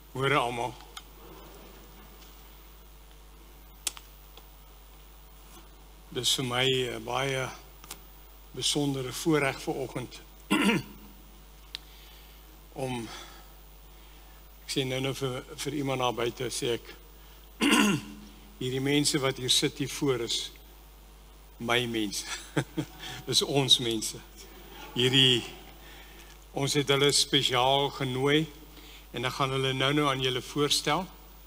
Hoor almal. Dis vir my 'n baie besondere voorreg vanoggend om ek sê nou vir iemand daar buite sê ek hierdie mense wat hier sit hier voor is my mense. Dis ons mense. Ons het hulle spesiaal genooi en dan gaan hulle nou aan julle voorstel.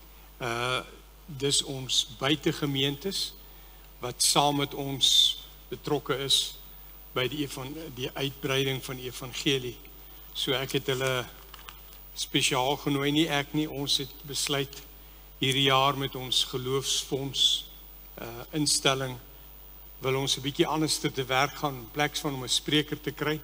Dis ons buitegemeentes wat saam met ons betrokke is by die uitbreiding van die evangelie. So ek het hulle spesiaal genooi, nie ek nie, ons het besluit hierdie jaar met ons geloofsfonds instelling wil ons 'n bietjie anders te werk gaan in plaas van om 'n spreker te kry.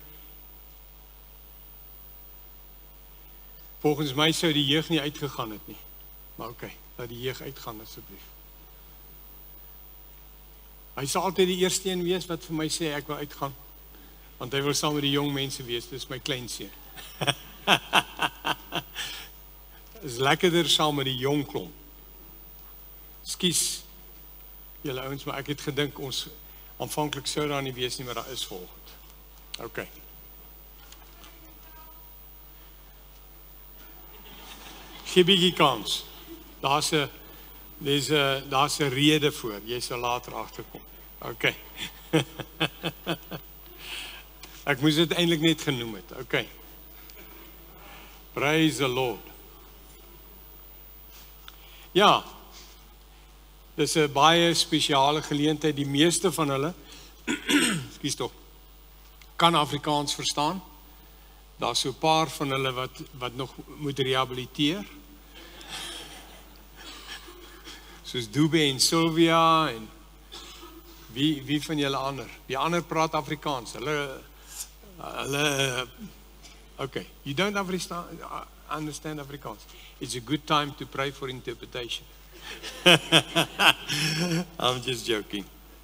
Volgens my sou die jeug nie uitgegaan het nie. Maar oké, laat die jeug uitgaan asseblief. Hy sal altyd die eerste een wees wat vir my sê ek wil uitgaan. Want hy wil saam met die jong mense wees, dis my kleinseun. Is lekkerder saam met die jong klomp. Skus julle ouens, maar ek het gedink ons aanvanklik sou daar nie wees nie, maar daar is volgend. OK. Gee bietjie kans. Daar's 'n rede voor. Jy sal later agterkom. OK. Ek moes dit eintlik net genoem het. OK. Praise the Lord. Ja. Dis 'n baie spesiale geleentheid. Die meeste van hulle skus tog kan Afrikaans verstaan. Daar's so 'n paar van hulle wat nog moet rehabiliteer. Soos Dube en Sylvia en wie van julle ander? Die ander praat Afrikaans. Hulle okay, you don't understand Afrikaans. It's a good time to pray for interpretation. I'm just joking.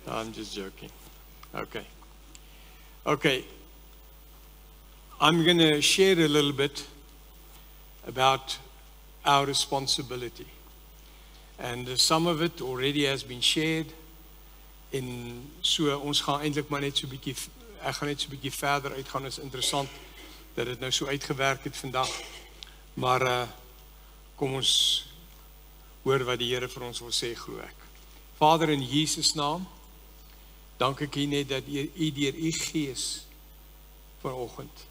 Okay. I'm going to share a little bit about our responsibility. And some of it already has been shared. So ons gaan eintlik maar net so 'n bietjie ek gaan net so 'n bietjie verder uitgaan. Is interessant dat dit nou so uitgewerk het vandag. Maar kom ons hoor wat die Here vir ons wil sê, glo ek. Vader, in Jesus naam, dank ek U net dat U deur U Gees vanoggend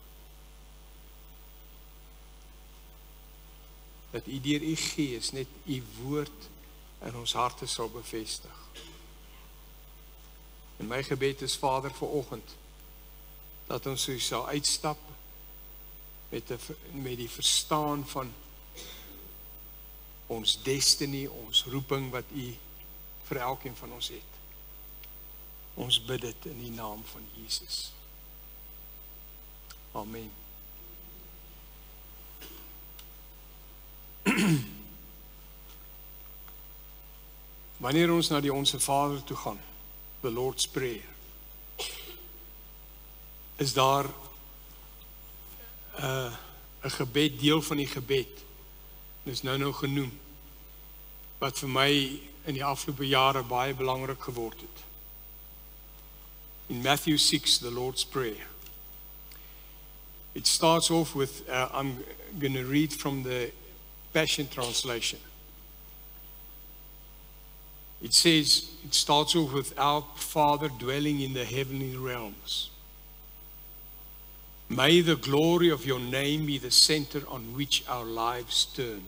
dat U deur U Gees net U woord in ons harte sal bevestig. En my gebed is, Vader, vanoggend dat ons so sal uitstap met die verstaan van ons destiny, ons roeping wat U vir elkeen van ons het. Ons bid dit in die naam van Jesus. Amen. Wanneer ons na die Onse Vader toe gaan, the Lord's Prayer, is daar 'n gebed, deel van die gebed, dis nou genoem, wat vir my in die afgelope jare baie belangrik geword het. In Matthew 6, the Lord's Prayer. It starts off with, I'm going to read from the Passion Translation. It says, it starts off with, our Father dwelling in the heavenly realms. May the glory of your name be the center on which our lives turn.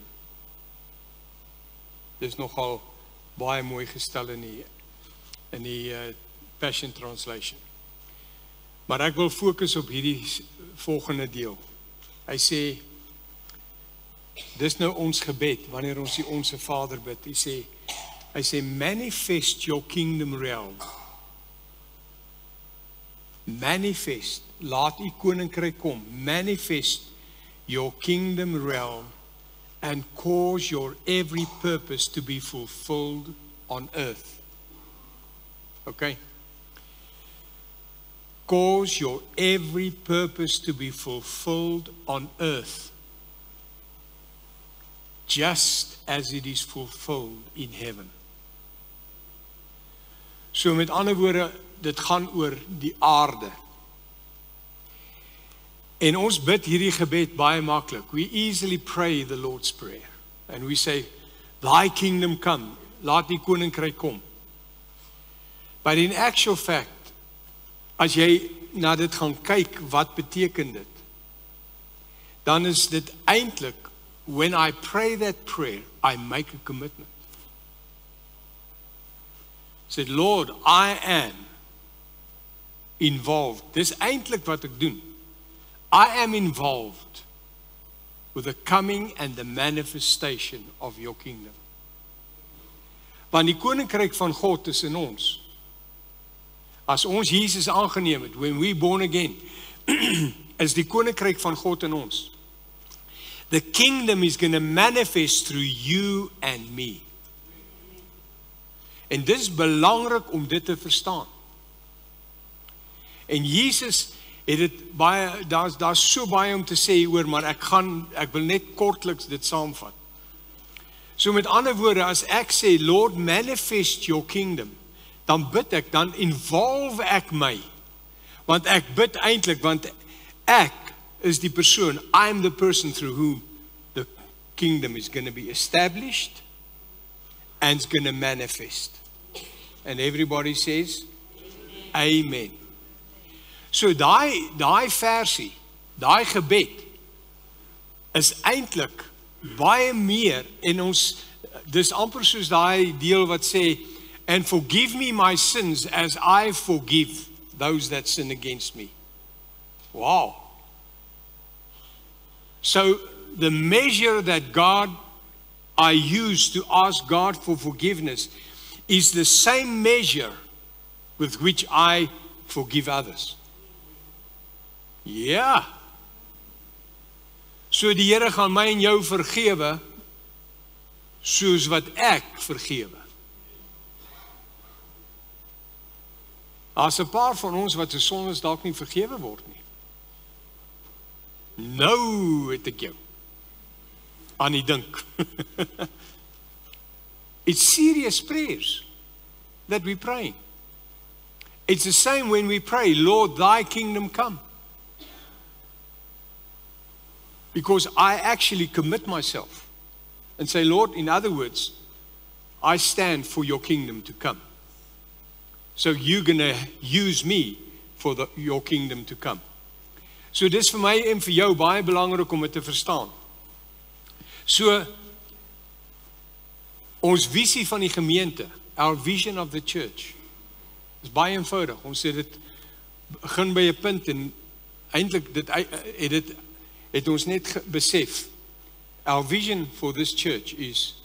Dis nogal baie mooi gestel in die Passion Translation. Maar ek wil fokus op hierdie volgende deel. Hy sê, dis nou ons gebed, wanneer ons die Onse Vader bid. Hy sê, manifest your kingdom realm. Manifest, laat U koninkryk kom. Manifest your kingdom realm and cause your every purpose to be fulfilled on earth. Okay? Cause your every purpose to be fulfilled on earth just as it is fulfilled in heaven. So met ander woorde, dit gaan oor die aarde. En ons bid hierdie gebed baie maklik. We easily pray the Lord's Prayer. And we say, thy kingdom come. Laat die koninkryk kom. But in actual fact, as jy na dit gaan kyk, wat beteken dit? Dan is dit eintlik, when I pray that prayer, I make a commitment. Said, Lord, I am involved. Dis eintlik wat ek doen. I am involved with the coming and the manifestation of your kingdom. Want die koninkryk van God is in ons. As ons Jesus aangeneem het, when we born again, is die koninkryk van God in ons. The kingdom is going to manifest through you and me. En dit is belangrik om dit te verstaan. En Jesus het dit baie, daar's so baie om te sê oor, maar ek wil net kortliks dit saamvat. So met ander woorde, as ek sê, Lord, manifest your kingdom, dan bid ek, dan involve ek my. Want ek bid eintlik, want ek is die persoon, I'm the person through whom the kingdom is going to be established and it's going to manifest. And everybody says, Amen. So daai versie, daai gebed, is eintlik baie meer, en ons, dis amper soos daai deel wat sê, and forgive me my sins as I forgive those that sin against me. Wow. So the measure that I use to ask God for forgiveness is the same measure with which I forgive others. Ja. So die Here gaan my en jou vergewe soos wat ek vergewe. As 'n paar van ons wat se sondes dalk nie vergewe word nie. Nou het ek jou aan die dink. It's serious prayers that we pray. It's the same when we pray, Lord, thy kingdom come. Because I actually commit myself and say, Lord, in other words, I stand for your kingdom to come. So you're going to use me for your kingdom to come. So dis vir my en vir jou baie belangrik om dit te verstaan. So ons visie van die gemeente, our vision of the church, is baie eenvoudig. Ons sê dit begin by 'n punt en eintlik het ons net besef. Our vision for this church is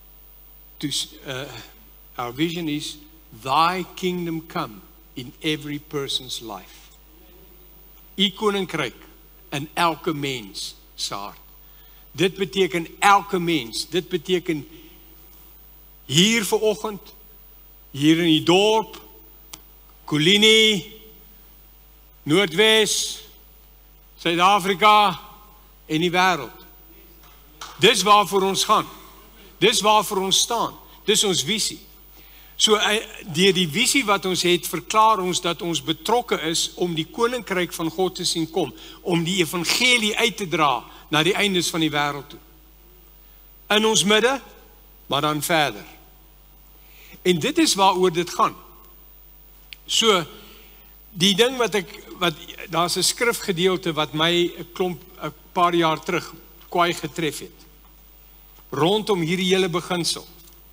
our vision is thy kingdom come in every person's life. U koninkryk in elke mens se hart. Dit beteken elke mens. Dit beteken hier vanoggend, hier in die dorp, Kolini, Noordwes, Suid-Afrika en die wêreld. Dis waarvoor ons gaan. Dis waarvoor ons staan. Dis ons visie. So deur die visie wat ons het, verklaar ons dat ons betrokke is om die koninkryk van God te sien kom, om die evangelie uit te dra na die eindes van die wêreld toe. In ons midde, maar dan verder. En dit is waaroor dit gaan. So die ding wat daar's 'n skrifgedeelte wat my 'n paar jaar terug kwaai getref het. Rondom hierdie hele beginsel.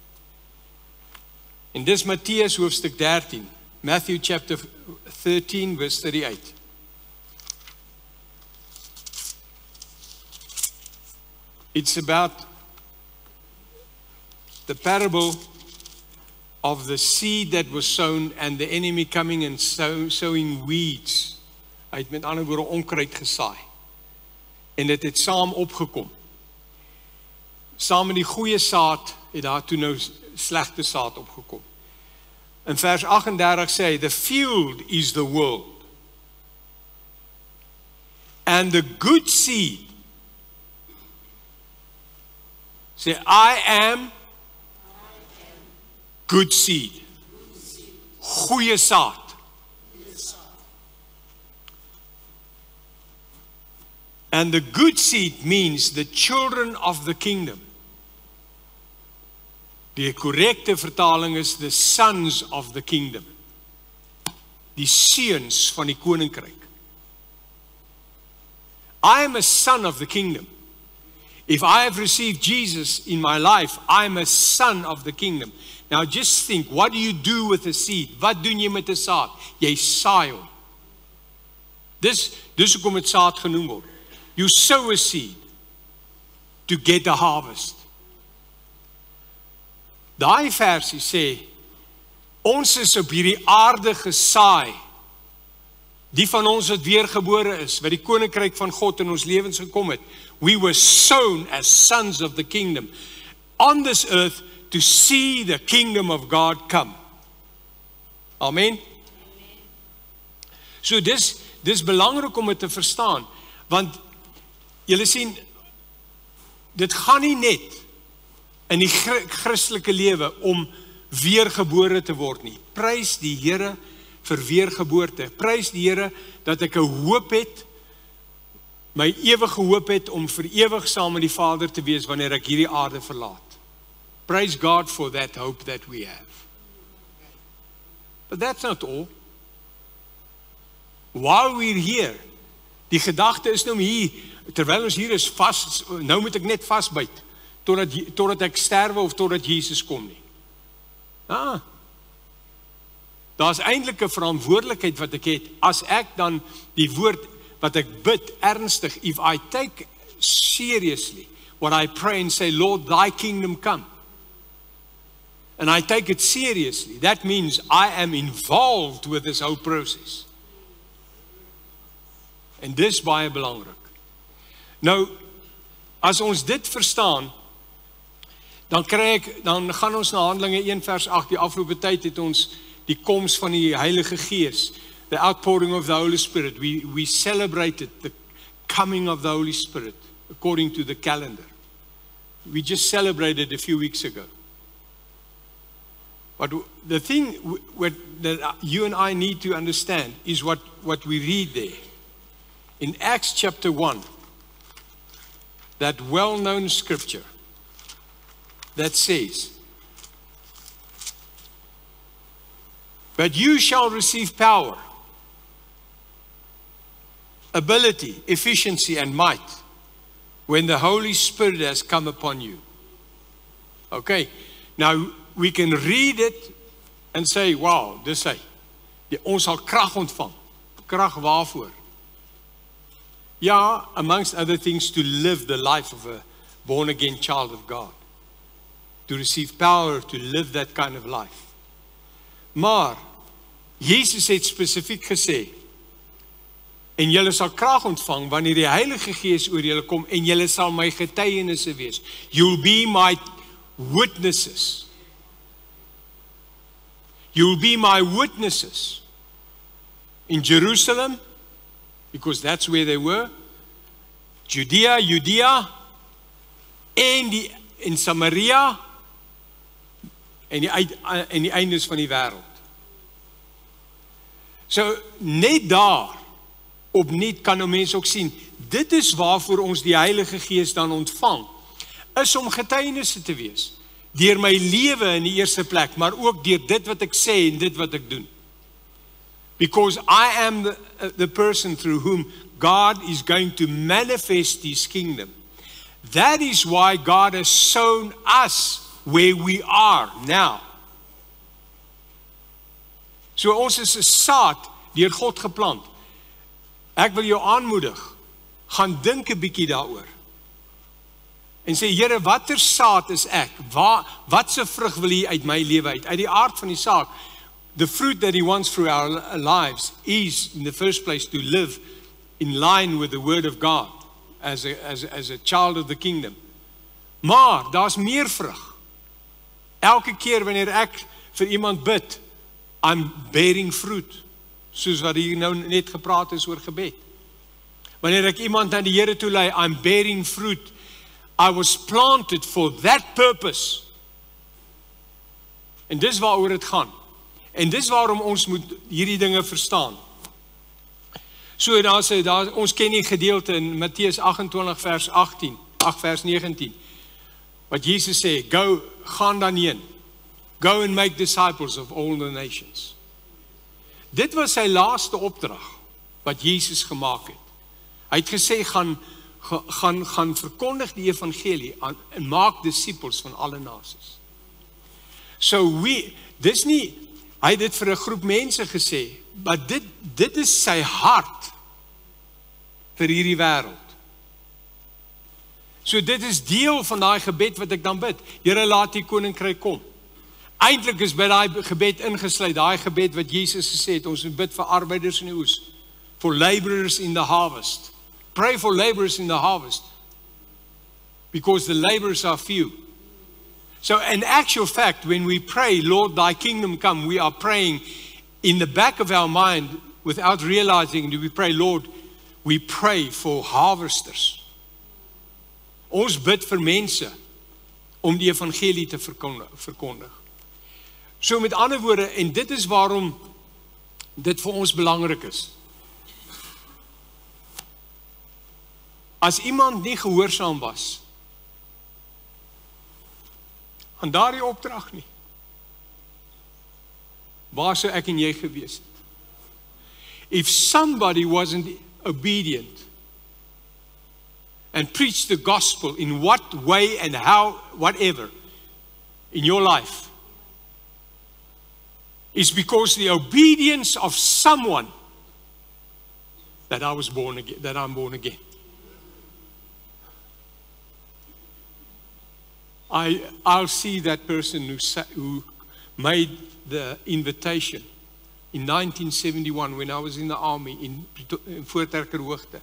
En dis Matteus hoofstuk 13, Matthew chapter 13 verse 38. It's about the parable of the seed that was sown and the enemy coming and sowing weeds. Hy het met ander woorde onkruid gesaai. En dit het saam opgekom. Saam met die goeie saad het daar toe nou slegte saad opgekom. In vers 38 sê hy, the field is the world. And the good seed Sê, I am good seed. Goeie saad. And the good seed means the children of the kingdom. Die korrekte vertaling is the sons of the kingdom. Die seuns van die koninkryk. I am a son of the kingdom. If I have received Jesus in my life, I am a son of the kingdom. Now just think, what do you do with a seed? Wat doen jy met 'n saad? Jy saai hom. Dis hoekom dit saad genoem word. You sow a seed to get a harvest. Daai versie sê, ons is op hierdie aarde gesaai, die van ons wat weergebore is, wat die koninkryk van God in ons lewens gekom het. We were sown as sons of the kingdom on this earth to see the kingdom of God come. Amen. So dis belangrik om dit te verstaan, want julle sien, dit gaan nie net in die Christelike lewe om weergebore te word nie. Prys die Here vir weergeboorte. Prys die Here dat ek 'n hoop het, my ewige hoop het om vir ewig saam met die Vader te wees wanneer ek hierdie aarde verlaat. Praise God for that hope that we have. But that's not all. While we're here, die gedagte is nou hier, terwyl ons hier is vas, nou moet ek net vasbyt, totdat ek sterwe of totdat Jesus kom nie. Daar's eintlik 'n verantwoordelikheid wat ek het, as ek dan die woord wat ek bid ernstig, if I take seriously what I pray and say, Lord, thy kingdom come, and I take it seriously, that means I am involved with this whole process. En dis baie belangrik. Nou, as ons dit verstaan, dan gaan ons na Handelinge 1 vers 8, die afgelope tyd het ons die koms van die Heilige Gees, the outpouring of the Holy Spirit. We celebrated the coming of the Holy Spirit according to the calendar. We just celebrated a few weeks ago. But the thing that you and I need to understand is what we read there. In Acts chapter 1, that well-known scripture that says, but you shall receive power, ability, efficiency, and might when the Holy Spirit has come upon you. Okay, now we can read it and say, wow, dis hy. Ons sal krag ontvang. Krag waarvoor? Ja, amongst other things, to live the life of a born-again child of God. To receive power, to live that kind of life. Maar, Jesus het spesifiek gesê, en julle sal krag ontvang, wanneer die Heilige Gees oor julle kom, en julle sal my getuienisse wees. You'll be my witnesses. You'll be my witnesses. In Jerusalem, because that's where they were, Judea, en in Samaria, en die eindes van die wêreld. So, net daar, opnuut kan 'n mens ook sien, dit is waarvoor ons die Heilige Gees dan ontvang, is om getuienisse te wees, deur my lewe in die eerste plek, maar ook deur dit wat ek sê en dit wat ek doen. Because I am the person through whom God is going to manifest His kingdom. That is why God has sown us where we are now. So ons is 'n saad deur God geplant. Ek wil jou aanmoedig, gaan dink 'n bietjie daaroor. En sê, Here, watter saad is ek? Wat se vrug wil U uit my lewe uit? Uit die aard van die saak, the fruit that He wants through our lives is, in the first place, to live in line with the Word of God, as a child of the kingdom. Maar, daar's meer vrug. Elke keer wanneer ek vir iemand bid, I'm bearing fruit, soos wat hier nou net gepraat is oor gebed. Wanneer ek iemand na die Here toe lei, I'm bearing fruit. I was planted for that purpose. En dis waaroor dit gaan. En dis waarom ons moet hierdie dinge verstaan. So ons ken die gedeelte in Matteus 28 vers 18, 8 vers 19. Wat Jesus sê, gaan dan heen. Go and make disciples of all the nations. Dit was sy laaste opdrag wat Jesus gemaak het. Hy het gesê, gaan verkondig die evangelie en maak disippels van alle nasies. So dis nie, hy het dit vir 'n groep mense gesê, maar dit is sy hart vir hierdie wêreld. So dit is deel van daai gebed wat ek dan bid. Here, laat die koninkryk kom. Eintlik is by daai gebed ingesluit, daai gebed wat Jesus gesê het, ons moet bid vir arbeiders in die oes, for laborers in the harvest. Pray for laborers in the harvest, because the laborers are few. So in actual fact, when we pray, Lord, thy kingdom come, we are praying in the back of our mind, without realizing, we pray, Lord, we pray for harvesters. Ons bid vir mense om die evangelie te verkondig. So met ander woorde, en dit is waarom dit vir ons belangrik is. As iemand nie gehoorsaam was aan daardie opdrag nie, waar sou ek en jy gewees het? If somebody wasn't obedient and preached the gospel in what way and how, whatever, in your life, is because the obedience of someone that I was born again, that I'm born again. I'll see that person who made the invitation in 1971 when I was in the army in Voortrekker-Hoogte.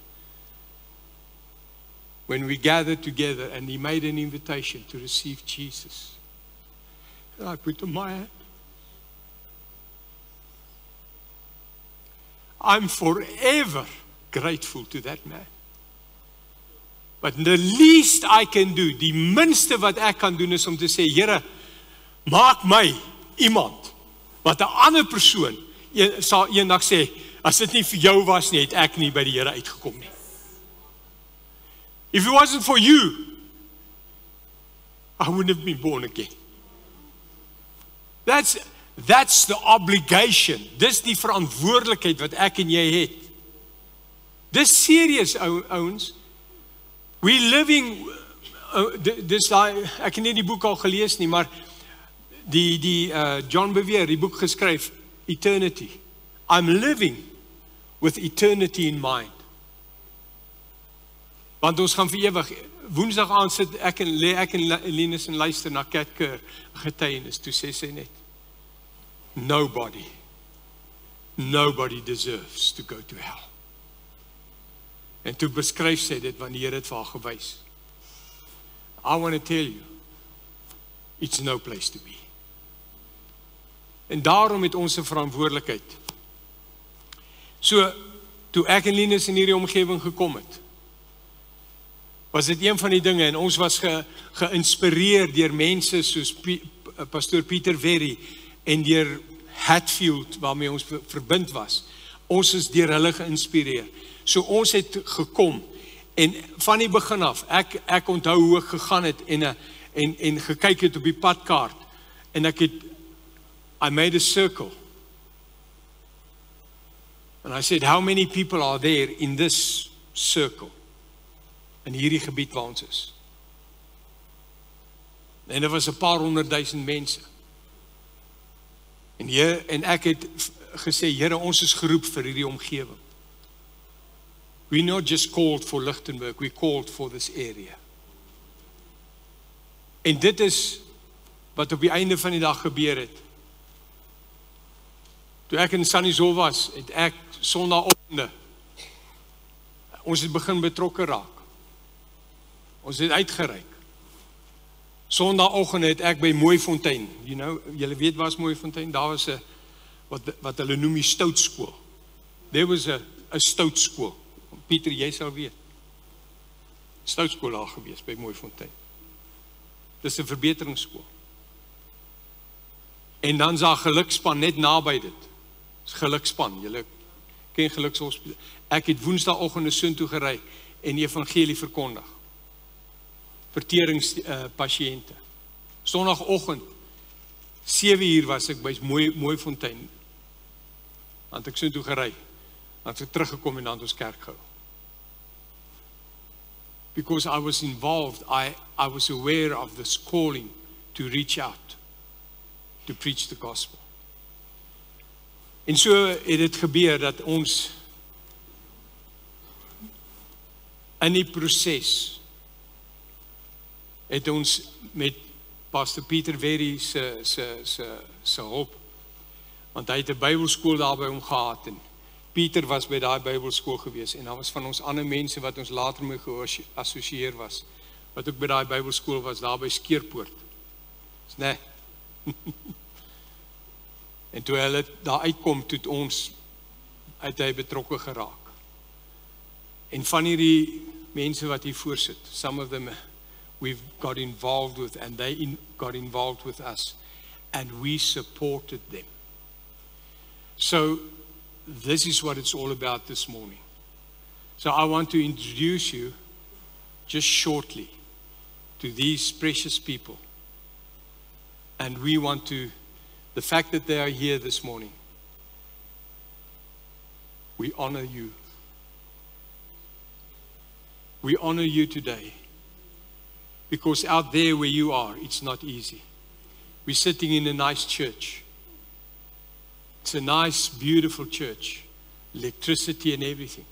When we gathered together and he made an invitation to receive Jesus. And I put on my hand. I'm forever grateful to that man. But the least I can do, die minste wat ek kan doen is om te sê, Here, maak my iemand, wat 'n ander persoon sal eendag sê, as dit nie vir jou was nie, het ek nie by die Here uitgekom nie. If it wasn't for you, I wouldn't have been born again. That's the obligation. Dis die verantwoordelikheid wat ek en jy het. Dis serious, ouens. We living, ek het nie die boek al gelees nie, maar die John Bevere, die boek geskryf, Eternity. I'm living with eternity in mind. Want ons gaan vir ewig, Woensdag aand sit ek en Linus en luister na Kat Kerr getuienis, toe sê sy net, Nobody deserves to go to hell. En toe beskryf sy dit, want die Here het vir haar gewys. I want to tell you, it's no place to be. En daarom het ons 'n verantwoordelikheid. So, toe ek en Linus in hierdie omgewing gekom het, was dit een van die dinge, en ons was geïnspireer deur mense soos Pastor Pieter Verrie, en deur Hatfield, waarmee ons verbind was. Ons is deur hulle geïnspireer. So ons het gekom, en van die begin af, ek onthou hoe ek gegaan het, en gekyk het op die padkaart, en I made a circle. And I said, how many people are there in this circle? In hierdie gebied waar ons is. En daar was 'n paar 100,000 mense. En ek het gesê, Here, ons is geroep vir hierdie omgewing. We're not just called for Lichtenburg, we're called for this area. En dit is wat op die einde van die dag gebeur het. Toe ek in Sannieshof was, het ek Sondagoggende, ons het begin betrokke raak. Ons het uitgereik. Sondagoggend het ek by Mooifontein, julle weet waar is Mooifontein? Daar was 'n wat hulle noem die stoutskool. There was a stoutskool. Pieter, jy sal weet. Stoutskool daar gewees by Mooifontein. Dis 'n verbeteringsskool. En dan is daar gelukspan net naby dit. Dis gelukspan. Julle ken gelukshospitaal. Ek het Woensdagoggend soontoe gery en die evangelie verkondig. Verteringspasiënte. Sondagoggend 7:00 was ek by Mooifontein. Want ek soontoe gery. Dan het ek teruggekom en dan het ons kerk gehou. Because I was involved, I was aware of this calling to reach out, to preach the gospel. En so het dit gebeur dat ons in die proses het ons met Pastor Pieter Verrie se hulp, want hy het 'n Bybelskool daar by hom gehad en Pieter was by daai Bybelskool gewees en daar was van ons ander mense wat ons later mee geassosieer was, wat ook by daai Bybelskool was, daar by Skeerpoort. Dis nee. En toe hulle daar uitkom, toe ons uit hy betrokke geraak. En van hierdie mense wat hier voorsit, some of them we've got involved with and they got involved with us and we supported them. So this is what it's all about this morning. So I want to introduce you just shortly to these precious people. And we want to, the fact that they are here this morning, we honor you. We honor you today. Because out there where you are, it's not easy. We're sitting in a nice church. It's a nice, beautiful church. Electricity and everything.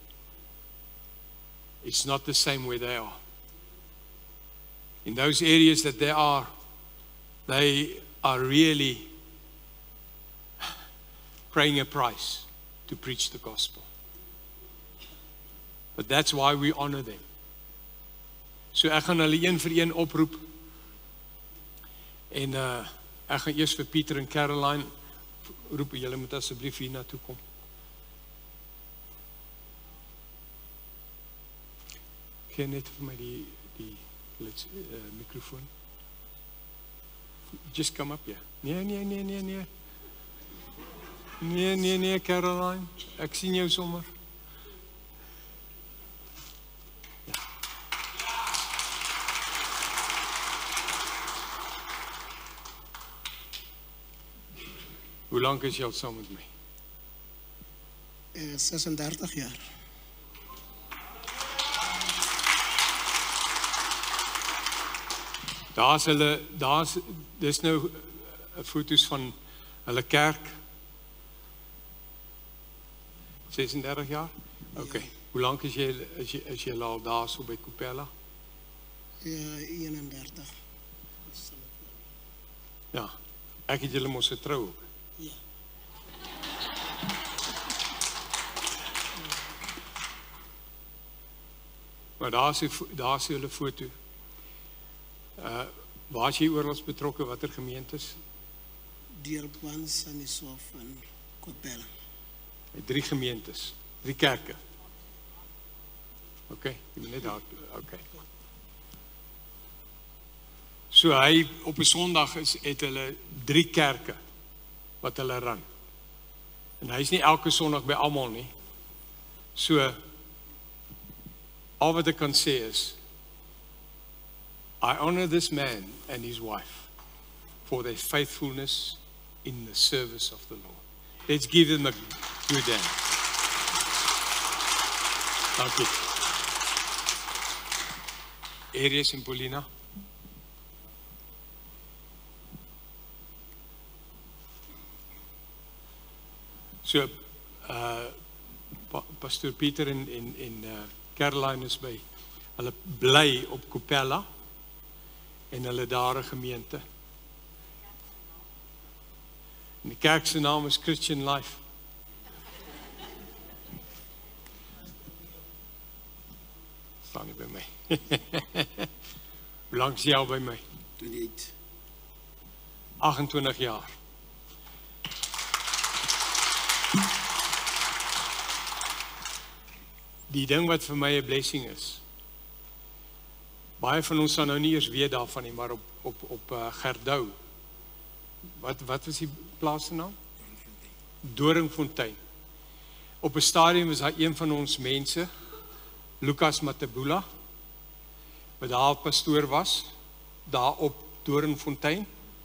It's not the same where they are. In those areas that they are really paying a price to preach the gospel. But that's why we honor them. So ek gaan hulle een vir een oproep. En ek gaan eers vir Pieter en Caroline roep, julle moet asseblief hier na toe kom. Gee net vir my die microfoon. Just come up here. Nee. Nee, Caroline. Ek sien jou sommer. Ja. Hoe lank is jy al saam met my? 36 jaar. Dis nou foto's van hulle kerk. 36 jaar? Okay. Hoe lank is jy al daar so by Kopela? Ja, 31. Ja. Ek het julle mos getrou ook. Ja. Maar daar is julle foto. Waar is jy oorals betrokke, watter gemeentes? Deurban, Sanisof en Kopela. 3 gemeentes, 3 kerke. Okay, jy moet net daar, okay. So hy op 'n Sondag het hulle 3 kerke wat hulle run. En hy is nie elke Sondag by almal nie. So al wat ek kan sê is, I honor this man and his wife for their faithfulness in the service of the Lord. Let's give them a good hand. Dankie. Aries en Paulina. So, Pastor Pieter en Caroline is by. Hulle bly op Kopela en hulle daar 'n gemeente. En die kerk se naam is Christian Life. Staan nie by my. Hoe lank is jy al by my? 28. 28 jaar. Die ding wat vir my 'n blessing is, Baie van ons sal nou nie eers weet daarvan nie, maar op Gerdou. Wat was die plaas se naam? Doringfontein. Op 'n stadium was daar een van ons mense, Lucas Matabula, wat daar pastoor was, daar op Doringfontein.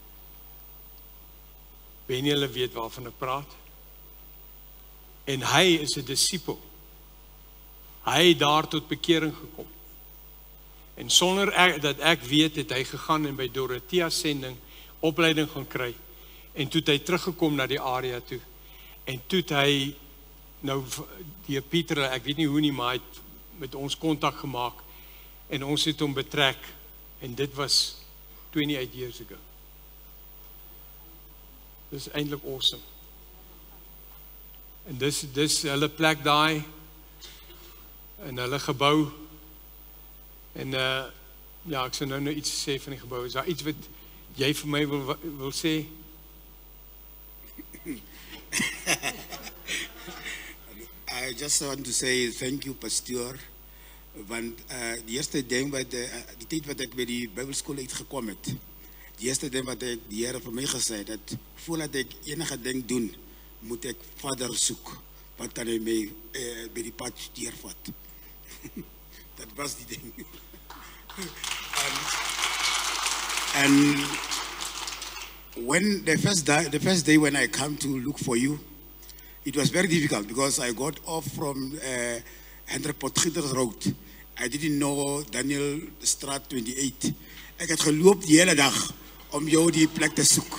Wen julle weet waarvan ek praat? En hy is 'n disipel. Hy het daar tot bekering gekom. En sonder dat ek weet, het hy gegaan en by Dorothea sending opleiding gaan kry. En toe het hy teruggekom na die area toe. En toe het hy, nou die Pieter, ek weet nie hoe nie, maar hy het met ons kontak gemaak. En ons het hom betrek. En dit was 28 years ago. Dis eintlik awesome. En dis hulle plek daai, en hulle gebou. En ja, ek sou nou iets sê van die gebou. Is daar iets wat jy vir my wil sê? I just want to say thank you, Pastor. Want die eerste ding wat die tyd wat ek by die Bybelskool uitgekom het, die eerste ding wat die Here vir my gesê het, dat voordat ek enige ding doen, moet ek Vader soek, wat kan hy my by die pad deurvat. Dat was die ding. And when the first day when I come to look for you, it was very difficult because I got off from Hendrik Potgieter Road. I didn't know Daniel Straat 28. Ek het geloop die hele dag om jou die plek te soek.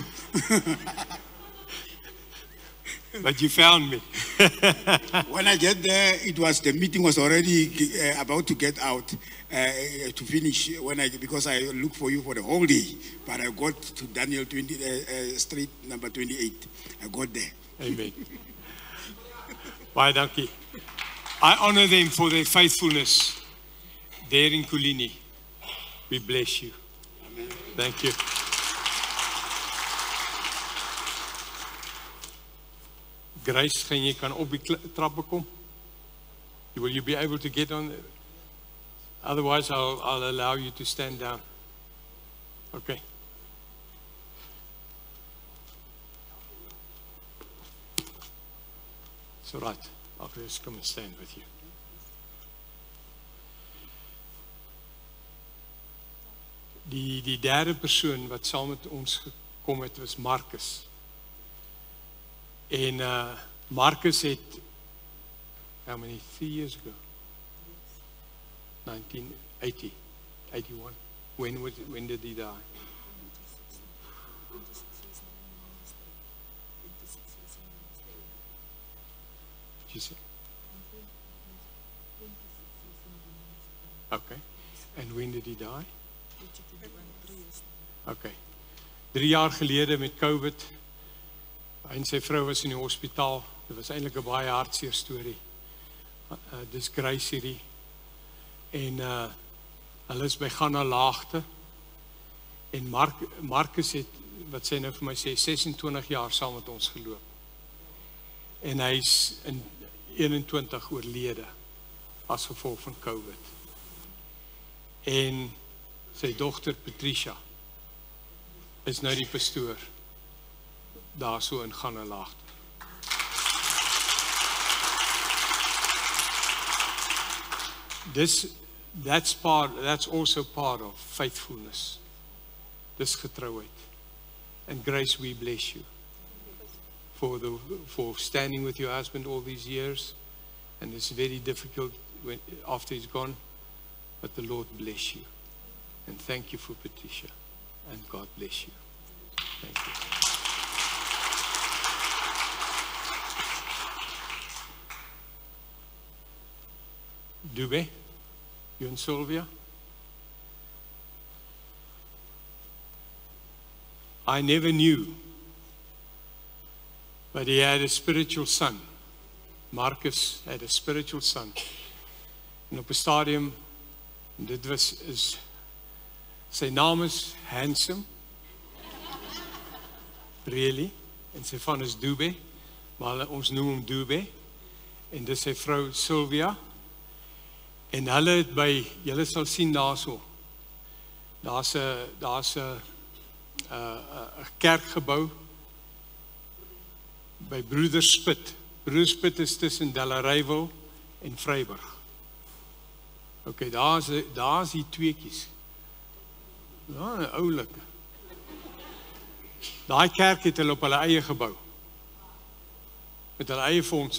But you found me. When I get there, the meeting was already about to get out to finish. Because I looked for you for the whole day, but I got to Daniel Street number 28. I got there. Amen. Baie dankie. I honor them for their faithfulness there in Kulini. We bless you. Amen. Thank you. Grace, gaan jy kan op die trappe kom? Will you be able to get on? Otherwise, I'll allow you to stand down. Okay. It's all right. I'll just come and stand with you. Die derde persoon wat saam met ons gekom het, was Marcus. En Marcus het, how many, 3 years ago? 1980, 81. When did he die? Did you say? Okay. And when did he die? Okay. 3 jaar gelede met COVID. Hy en sy vrou was in die hospitaal. Dit was eintlik 'n baie hartseer storie. Dis Grace hierdie. En hulle is by Ghana Laagte. En Marcus het, wat sy nou vir my sê, 26 jaar saam met ons geloop. En hy is in 21 oorlede as gevolg van COVID. En sy dogter Patricia is nou die pastoor daar so in Ghana Laagte. That's also part of faithfulness. Dis getrouheid. And Grace, we bless you for standing with your husband all these years. And it's very difficult after he's gone, but the Lord bless you. And thank you for Patricia. And God bless you. Thank you. Dube, you and Sylvia. I never knew, but he had a spiritual son. Marcus had a spiritual son. En op 'n stadium, sy naam is Handsome. Really? En sy van is Dube, maar ons noem hom Dube. En dis sy vrou Sylvia. En hulle het julle sal sien daarso, Daar's 'n kerkgebou by Broederspit. Broederspit is tussen Delareyville en Vryburg. Okay, daar's die tweeetjies. Ja, 'n oulike. Daai kerk het hulle op hulle eie gebou. Met hulle eie fondse.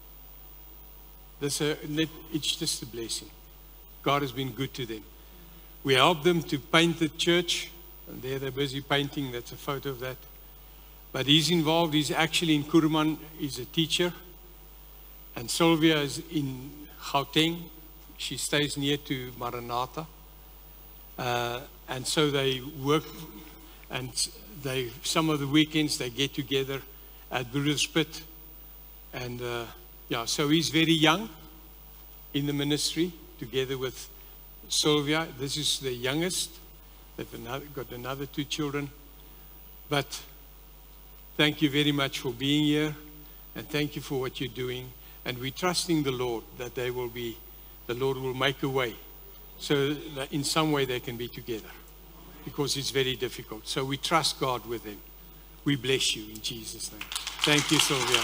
It's just a blessing. God has been good to them. We helped them to paint the church, and there they're busy painting. That's a photo of that. But he's involved. He's actually in Kuruman. He's a teacher. And Sylvia is in Gauteng. She stays near to Maranatha. And so they work, and some of the weekends they get together at Broederspit. And so he's very young in the ministry, together with Sylvia. This is the youngest. They've got another 2 children. But thank you very much for being here, and thank you for what you're doing. And we're trusting the Lord that the Lord will make a way, so that in some way they can be together, because it's very difficult. So we trust God with them. We bless you in Jesus' name. Thank you, Sylvia.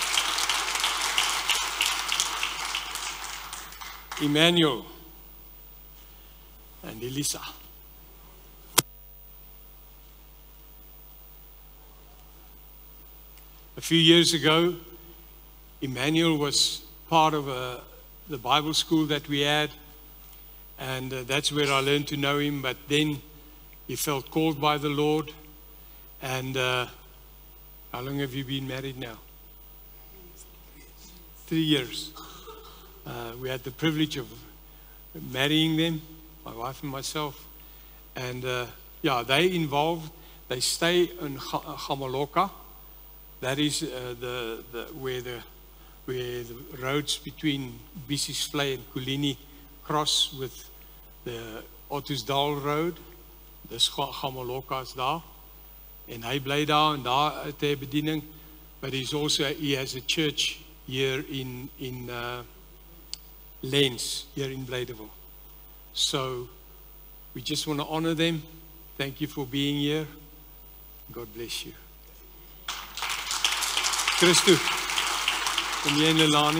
Emmanuel and Elisa. A few years ago, Emmanuel was part of the Bible school that we had, and that's where I learned to know him. But then he felt called by the Lord. And how long have you been married now? 3 years. We had the privilege of marrying them, my wife and myself. And they involved. They stay in Gamaloka. That is where the roads between Bisiesvlei and Kulini cross with the Ottosdal Road. Dis Gamaloka is daar. En hy bly daar en daar het hy bediening. But he has a church here in Lens, here in Blydewill. So we just want to honor them. Thank you for being here. God bless you. Christo, kom jy in Lelani?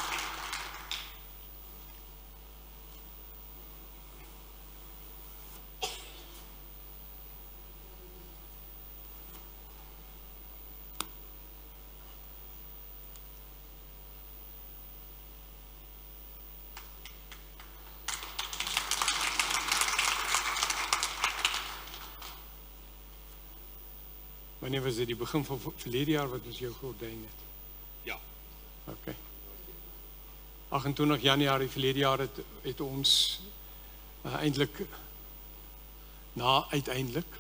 Wanneer was dit die begin van verlede jaar wat ons jou geordyn het? Ja. Okay. 28 Januarie verlede jaar het ons uiteindelik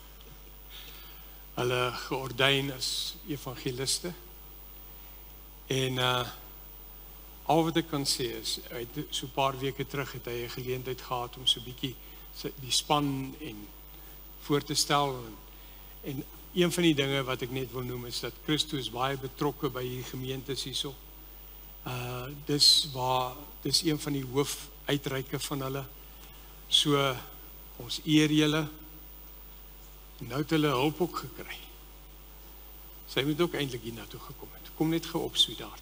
hulle geordyn as evangeliste. En al wat ek kan sê is, so 'n paar weke terug het hy 'n geleentheid gehad om so 'n bietjie die span en voor te stel. En een van die dinge wat ek net wil noem is dat Christus is baie betrokke by hierdie gemeentes hierso. Dis een van die hoofuitreike van hulle. So ons eer julle. Nou het hulle hulp ook gekry. Sy moet ook eintlik hier na toe gekom het. Kom net gou op, sweetheart.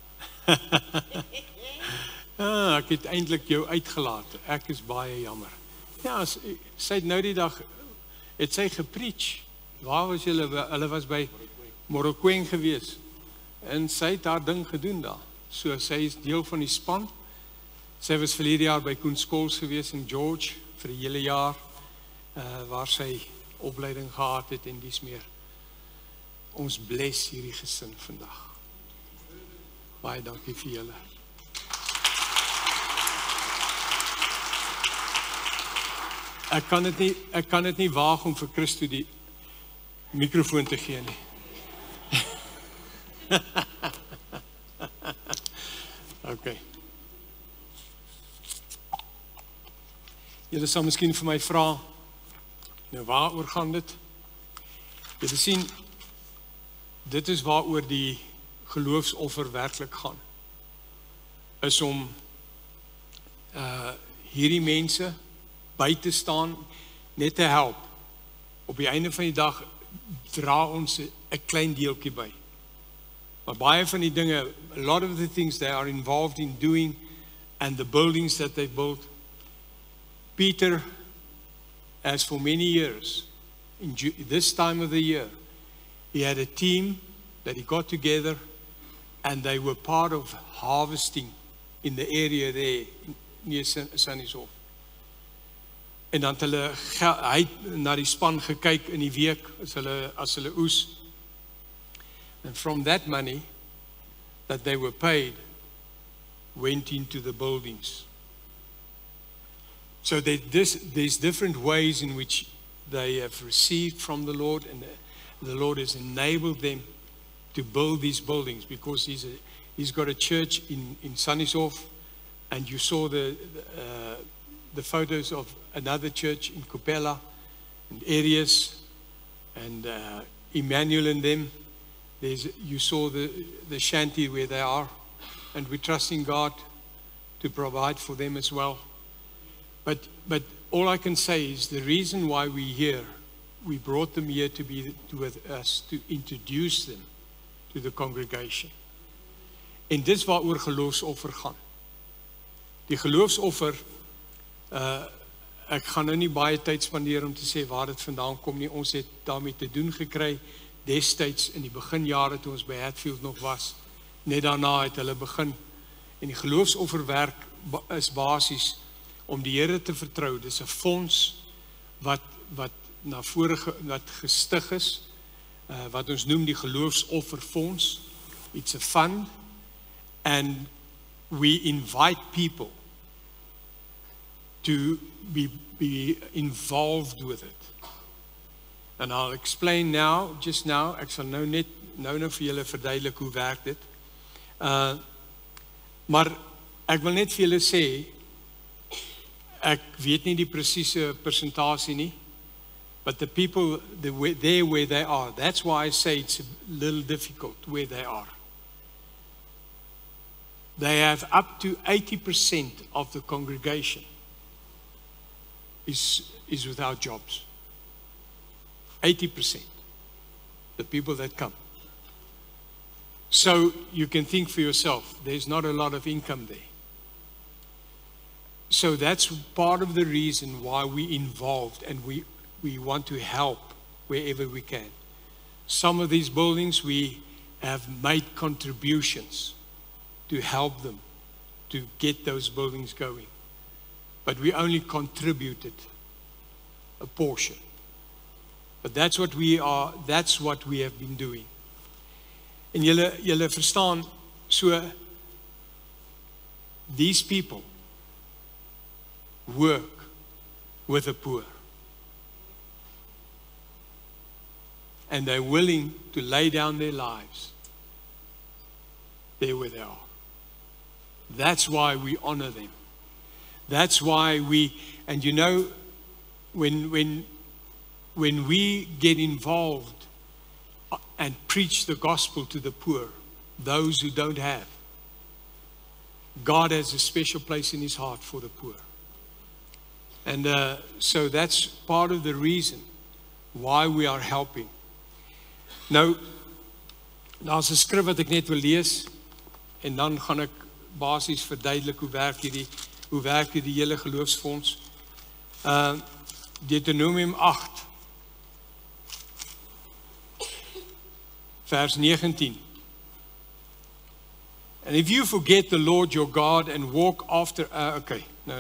Ek het eintlik jou uitgelaat. Ek is baie jammer. Ja, sy het nou die dag het sy gepreach. Waar was julle? Hulle was by Morokweng gewees. En sy het haar ding gedoen daar. So sy is deel van die span. Sy was verlede jaar by Koen Skols gewees in George vir 'n hele jaar, waar sy opleiding gehad het en dis meer. Ons bless hierdie gesin vandag. Baie dankie vir julle. Ek kan dit nie waag om vir Christo die mikrofoon te gee nie. Okay. Julle sal miskien vir my vra, nou waaroor gaan dit? Julle sien, dit is waaroor die geloofsoffer werklik gaan. Is om hierdie mense by te staan. net te help. Op die einde van die dag dra ons 'n klein deeltjie by. Maar baie van die dinge, a lot of the things they are involved in doing and the buildings that they built, Peter, as for many years, in this time of the year, he had a team that he got together and they were part of harvesting in the area there near Sannieshof. En dan het hy het na die span gekyk in die week as hulle oes. And from that money that they were paid went into the buildings. So there's different ways in which they have received from the Lord, and the Lord has enabled them to build these buildings, because he's got a church in Sannieshof, and you saw the photos of another church in Kopela and areas, and Emmanuel and them. You saw the shanty where they are, and we're trusting God to provide for them as well. But all I can say is the reason why we're here, we brought them here to be with us, to introduce them to the congregation. En dis waaroor geloofsoffer gaan. Die geloofsoffer, ek gaan nou nie baie tyd spandeer om te sê waar dit vandaan kom nie. Ons het daarmee te doen gekry destyds in die beginjare toe ons by Hatfield nog was. Net daarna het hulle begin. En die geloofsofferwerk is basies om die Here te vertrou. Dis 'n fonds wat na vore wat gestig is, wat ons noem die geloofsofferfonds. It's a fund, and we invite people to be involved with it. And I'll explain now, just now, ek sal nou net vir julle verduidelik hoe werk dit. Maar ek wil net vir julle sê, ek weet nie die presiese persentasie nie, but the people, there where they are, that's why I say it's a little difficult where they are. They have up to 80% of the congregation is without jobs. 80%, the people that come. So you can think for yourself, there's not a lot of income there. So that's part of the reason why we're involved, and we want to help wherever we can. Some of these buildings we have made contributions to help them to get those buildings going. But we only contributed a portion. But that's what we have been doing. En julle verstaan, so these people work with the poor. And they're willing to lay down their lives there where they are. That's why we honor them. That's why and you know, when we get involved and preach the gospel to the poor, those who don't have, God has a special place in his heart for the poor. And so that's part of the reason why we are helping. Nou, daar's 'n skrif wat ek net wil lees, en dan gaan ek basies verduidelik hoe werk hierdie hele geloofsfonds. Deuteronomium 8, vers 19. And if you forget the Lord your God and walk after, okay, no.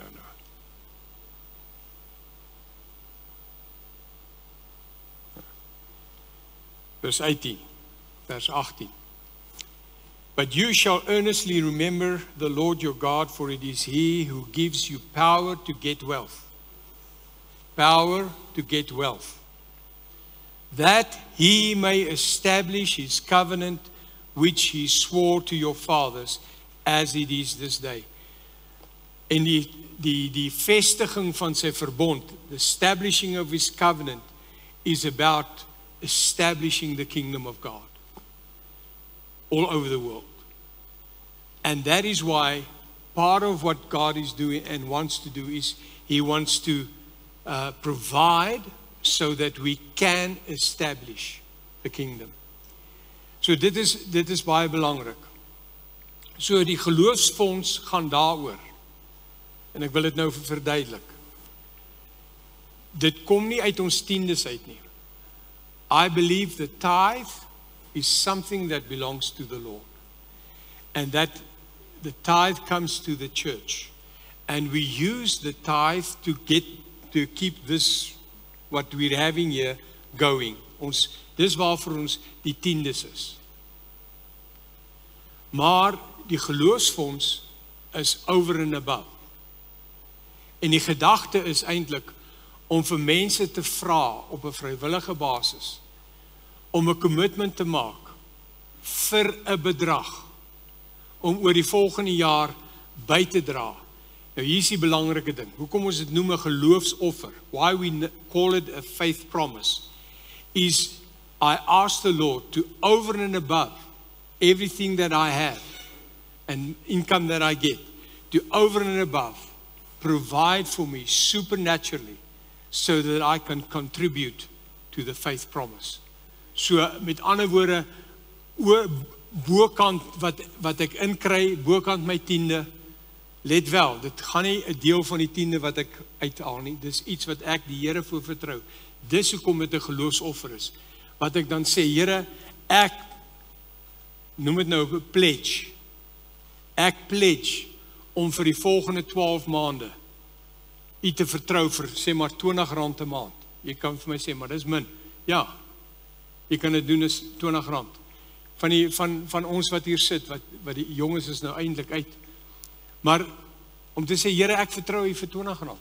Verse 18, verse 18. But you shall earnestly remember the Lord your God, for it is he who gives you power to get wealth. Power to get wealth. That he may establish his covenant, which he swore to your fathers, as it is this day. En die vestiging van sy verbond, the establishing of his covenant, is about establishing the kingdom of God all over the world. And that is why part of what God is doing and wants to do is he wants to provide so that we can establish the kingdom. So dit is baie belangrik. So die geloofsfonds gaan daaroor. En ek wil dit nou verduidelik. Dit kom nie uit ons tiendes uit nie. I believe the tithe is something that belongs to the Lord. And that the tithe comes to the church. And we use the tithe to keep this, what we're having here, going. Dis waarvoor ons die tiendes is. Maar die geloofsfonds is over and above. En die gedagte is eintlik om vir mense te vra op 'n vrywillige basis om 'n commitment te maak vir 'n bedrag om oor die volgende jaar by te dra. Nou hier is die belangrike ding. Hoekom ons dit noem 'n geloofsoffer? Why we call it a faith promise is I ask the Lord to over and above everything that I have and income that I get, to over and above provide for me supernaturally so that I can contribute to the faith promise. So met ander woorde, bokant wat ek inkry, bokant my tiende, let wel, dit gaan nie 'n deel van die tiende wat ek uithaal nie, dis iets wat ek die Here voor vertrou. Dis hoekom dit 'n geloofsoffer is. Wat ek dan sê, Here, ek noem dit nou 'n pledge. Ek pledge om vir die volgende 12 maande U te vertrou vir sê maar R20 'n maand. Jy kan vir my sê, maar dis min. Ja. Jy kan dit doen is R20. Van ons wat hier sit, wat die jonges is nou eintlik uit. Maar om te sê, Here, ek vertrou U vir R20.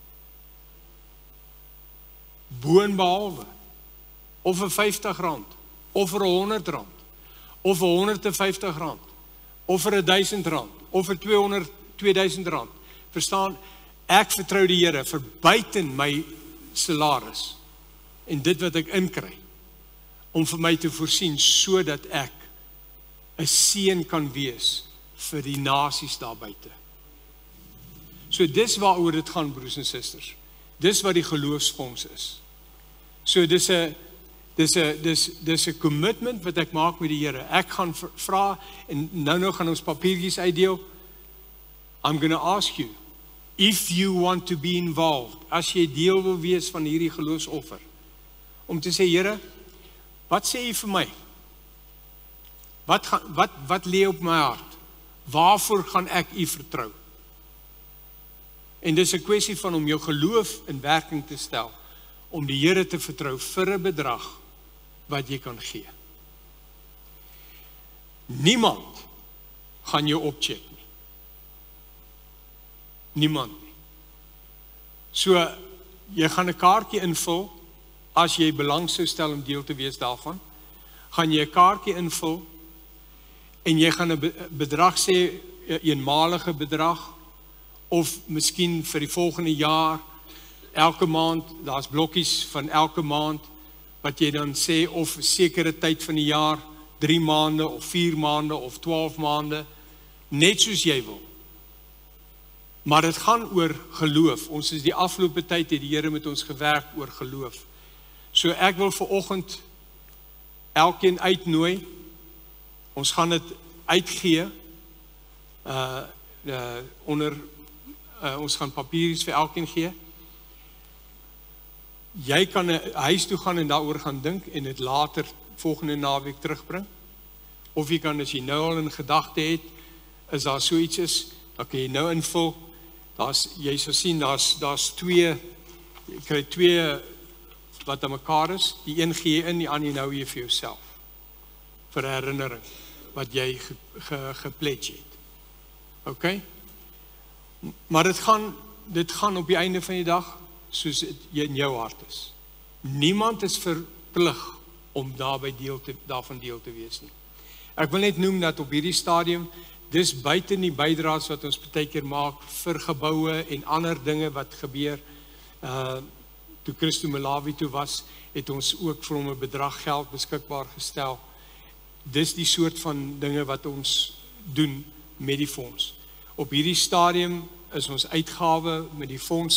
Boonbehalwe of vir R50 of vir R100 of vir R150 of vir R1000 of vir R2000. Verstaan, ek vertrou die Here vir buiten my salaris en dit wat ek inkry om vir my te voorsien sodat ek 'n seën kan wees vir die nasies daar buite. So dis waaroor dit gaan, broers en susters. Dis wat die geloofsfonds is. So dis 'n commitment wat ek maak met die Here. Ek gaan vra en nou gaan ons papiertjies uitdeel. I'm going to ask you if you want to be involved. As jy deel wil wees van hierdie geloofsoffer. Om te sê, Here, wat sê U vir my? Wat lê op my hart? Waarvoor gaan ek U vertrou? En dis 'n kwessie van om jou geloof in werking te stel, om die Here te vertrou vir 'n bedrag wat jy kan gee. Niemand gaan jou opcheck nie. Niemand nie. So, jy gaan 'n kaartjie invul, as jy belang sou stel om deel te wees daarvan, gaan jy 'n kaartjie invul, en jy gaan 'n bedrag sê, 'n eenmalige bedrag, of miskien vir die volgende jaar, elke maand, daar's blokkies van elke maand, wat jy dan sê, of 'n sekere tyd van die jaar, 3 maande, of 4 maande, of 12 maande, net soos jy wil. Maar dit gaan oor geloof. Ons is die afgelope tyd het die Here met ons gewerk oor geloof. So ek wil vanoggend elkeen uitnooi. Ons gaan dit uitgee ons gaan papieries vir elkeen gee. Jy kan na huis toe gaan en daaroor gaan dink en dit later volgende naweek terugbring. Of jy kan, as jy nou al in gedagte het, is daar so iets is, dan kan jy nou invul. Jy sal sien, daar's 2, jy kry 2 wat aan mekaar is, die een gee in, die ander nou hier vir jouself, vir herinnering, wat jy gepledge het. Ok? Maar dit gaan op die einde van die dag, soos jy in jou hart is. Niemand is verplig om daarvan deel te wees nie. Ek wil net noem dat op hierdie stadium, dis buiten die bydraes wat ons baie keer maak vir geboue en ander dinge wat gebeur. Toe Christo Malawi toe was, het ons ook vir hom 'n bedrag geld beskikbaar gestel. Dis die soort van dinge wat ons doen met die fonds. Op hierdie stadium is ons uitgawe met die fonds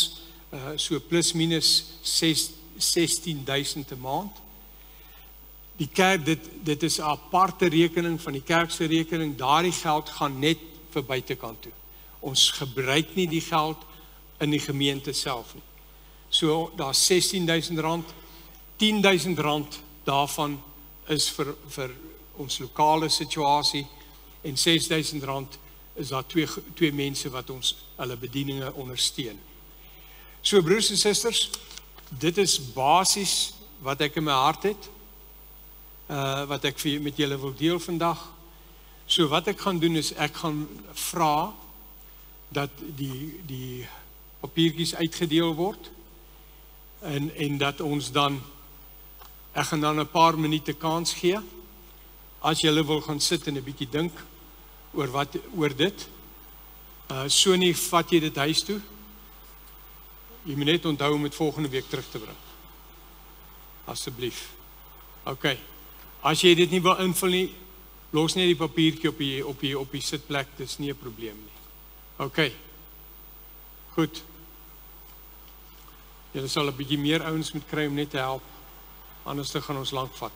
so plus minus 16.000 'n maand. Die kerk, dit is 'n aparte rekening van die kerk se rekening. Daardie geld gaan net vir buitekant toe. Ons gebruik nie die geld in die gemeente self nie. So daar's R16.000, R10.000 daarvan is vir ons lokale situasie en R6.000 is daar twee mense wat ons hulle bedieninge ondersteun. So broers en susters, dit is basies wat ek in my hart het, wat ek met julle wil deel vandag. So wat ek gaan doen is, ek gaan vra dat die papiertjies uitgedeel word, en dat ons dan, ek gaan dan 'n paar minute kans gee, as julle wil gaan sit en 'n bietjie dink oor dit, so nie vat jy dit huis toe, jy moet net onthou om dit volgende week terug te bring, asseblief. Ok, as jy dit nie wil invul nie, los net die papiertjie op die sitplek, dis nie 'n probleem nie. Ok, goed. Julle sal 'n bietjie meer ouens moet kry om net te help, anders gaan ons lank vat.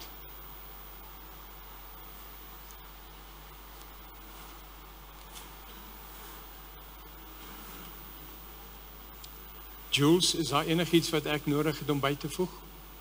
Jules, is daar enigiets wat ek nodig het om by te voeg?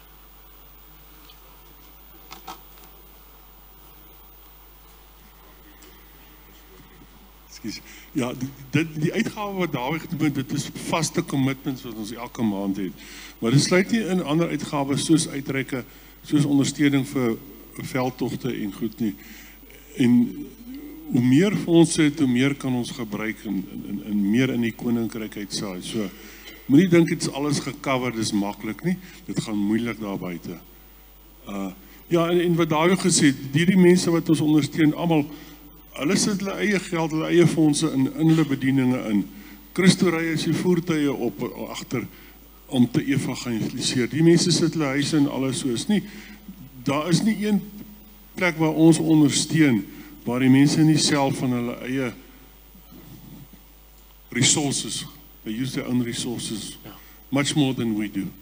Ja, die uitgawe wat Dawie genoem het, dit is vaste commitments wat ons elke maand het. Maar dit sluit nie in ander uitgawes soos uitreike, soos ondersteuning vir veldtogte en goed nie. En hoe meer fondse het, hoe meer kan ons gebruik en meer in die koninkryk uitsaai. So, moenie dink dit is alles gecover, dis maklik nie. Dit gaan moeilik daar buite. Ja, en wat Dawie gesê het, die mense wat ons ondersteun, almal, hulle sit hulle eie geld, hulle eie fondse in hulle bedieninge in. Christo ry as die voertuie op agter om te evangeliseer. Die mense sit hulle huise en alles soos nie. Daar is nie een plek waar ons ondersteun waar die mense nie self van hulle eie resources, they use their own resources much more than we do.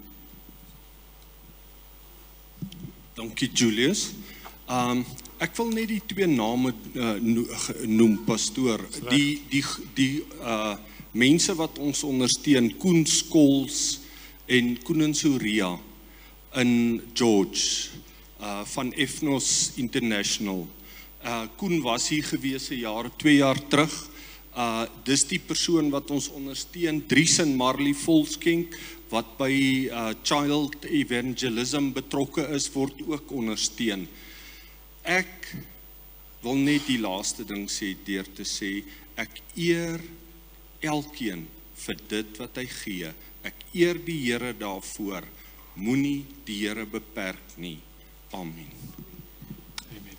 Dankie Julius. Ek wil net die twee name noem, pastoor. Die mense wat ons ondersteun, Koen Skols en Koen Soria in George, van Ethnos International. Koen was hier gewees 2 jaar terug. Dis die persoon wat ons ondersteun, Dries en Marley Volskenk, wat by Child Evangelism betrokke is, word ook ondersteun. Ek wil net die laaste ding sê, deur te sê, ek eer elkeen vir dit wat hy gee. Ek eer die Here daarvoor. Moenie die Here beperk nie. Amen. Amen.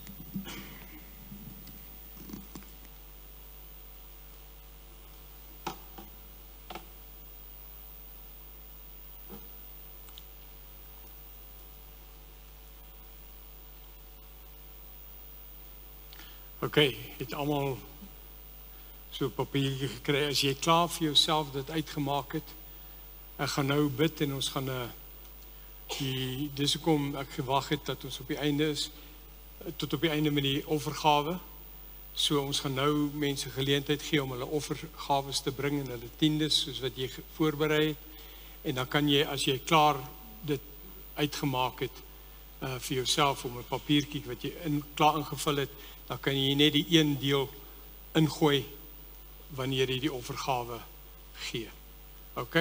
Ok, het almal so 'n papiertjie gekry. As jy klaar vir jouself dit uitgemaak het, ek gaan nou bid en ons gaan dis hoekom ek gewag het dat ons op die einde is, tot op die einde met die offergawe. So ons gaan nou mense geleentheid gee om hulle offergawes te bring en hulle tiendes soos wat jy voorberei het. En dan kan jy, as jy klaar dit uitgemaak het vir jouself om 'n papiertjie wat jy klaar ingevul het, dan kan jy net die een deel ingooi wanneer jy die offergawe gee. Ok?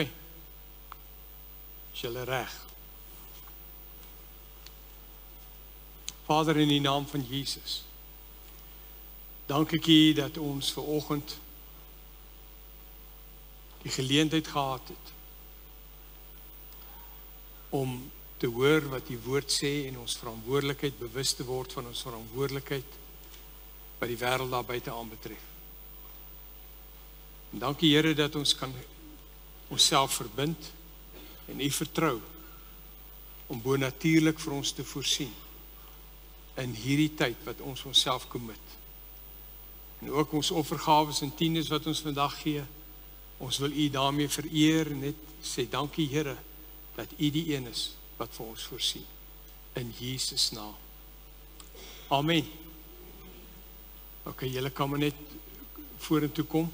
Is julle reg? Vader, in die naam van Jesus, dank ek U dat ons vanoggend die geleentheid gehad het om te hoor wat U woord sê en ons verantwoordelikheid, bewus te word van ons verantwoordelikheid wat die wêreld daar buite aanbetref. En dankie Here dat ons kan onsself verbind en U vertrou om bonatuurlik vir ons te voorsien in hierdie tyd wat ons onsself commit. En ook ons offergawes en tiendes wat ons vandag gee, Ons wil U daarmee vereer en net sê dankie Here dat U die een is wat vir ons voorsien. In Jesus naam. Amen. Okay, julle kan maar net vorentoe kom.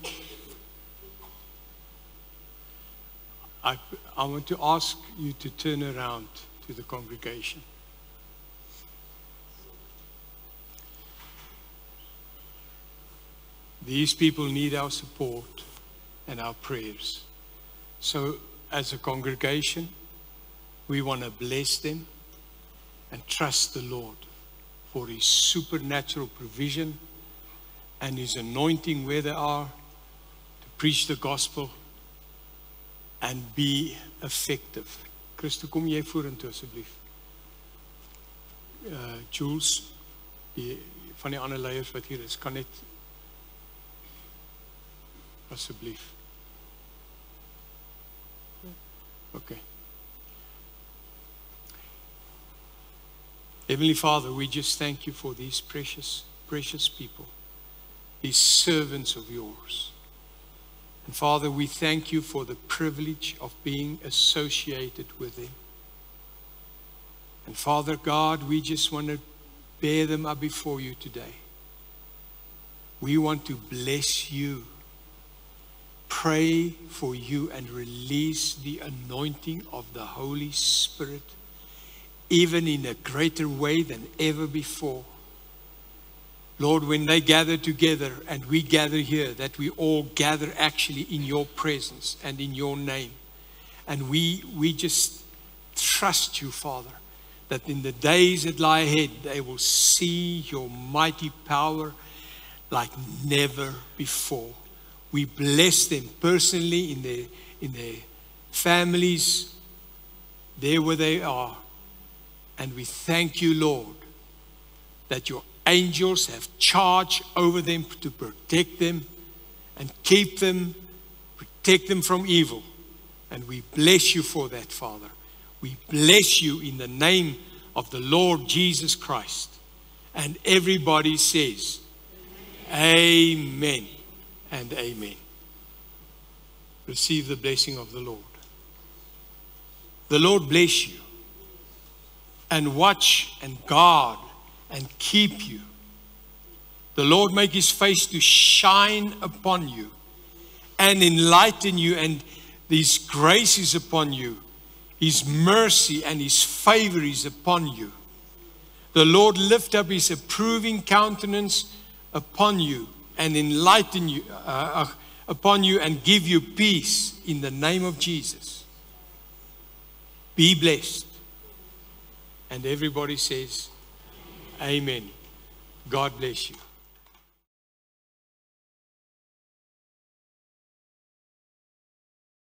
I want to ask you to turn around to the congregation. These people need our support and our prayers. So as a congregation, we want to bless them and trust the Lord for His supernatural provision and His anointing where they are to preach the gospel and be effective. Christo, kom jy vorentoe asseblief. Jules, van die ander leiers wat hier is, kan net asseblief. Okay. Heavenly Father, we just thank you for these precious, precious people, these servants of yours. And Father, we thank you for the privilege of being associated with them. And Father God, we just want to bear them up before you today. We want to bless you, pray for you, and release the anointing of the Holy Spirit even in a greater way than ever before. Lord, when they gather together and we gather here, that we all gather actually in your presence and in your name. And we just trust you, Father, that in the days that lie ahead, they will see your mighty power like never before. We bless them personally in their families, there where they are. And we thank you, Lord, that your angels have charge over them to protect them and keep them, protect them from evil. And we bless you for that, Father. We bless you in the name of the Lord Jesus Christ. And everybody says, Amen and amen. Receive the blessing of the Lord. The Lord bless you and watch and guard and keep you. The Lord make His face to shine upon you and enlighten you, and His grace is upon you. His mercy and His favor is upon you. The Lord lift up His approving countenance upon you and enlighten you upon you and give you peace in the name of Jesus. Be blessed. And everybody says, Amen. God bless you.